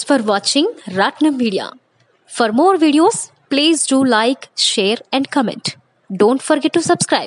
for watching Raatnam Media. For more videos, please do like, share, and comment. Don't forget to subscribe.